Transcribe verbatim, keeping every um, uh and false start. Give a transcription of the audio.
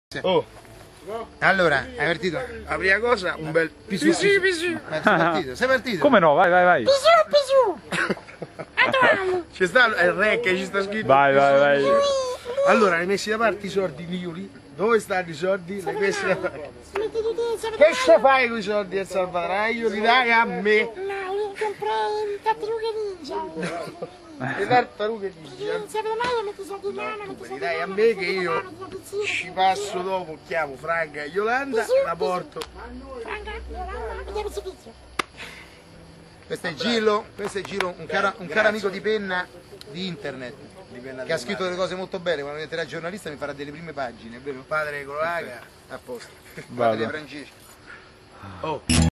Oh, Allora, hai partito? la prima cosa, un bel Pisù, pisù, pisù. Eh, sei partito, sei partito. Come no? Vai, vai, vai. Pisù, pisù. ci sta il re che ci sta scritto. Vai, vai, vai. Allora, hai messi da parte i soldi migliori? Dove stanno i soldi? Li hai messi da parte. Smetti di dire, sapete Che ce fai con i soldi del salvadanaio? Li dai a me. No, io comprei un tartarughe ninja. Le tartarughe ninja. Sapete mai io metto i soldi in mano, metto i Li soldi dai in a mano, me metto i che soldi in io mano, metto i soldi in ci mano. passo dopo, chiamo Franca e Yolanda, la porto. Franca, Yolanda, vediamo se pizzo. Questo è Gillo, questo è Gillo, un caro, un caro amico di penna di internet, che ha scritto delle cose molto belle. Quando diventerà giornalista mi farà delle prime pagine, è vero? Padre Colaga. A posto. Vado. Padre Francesco. Oh.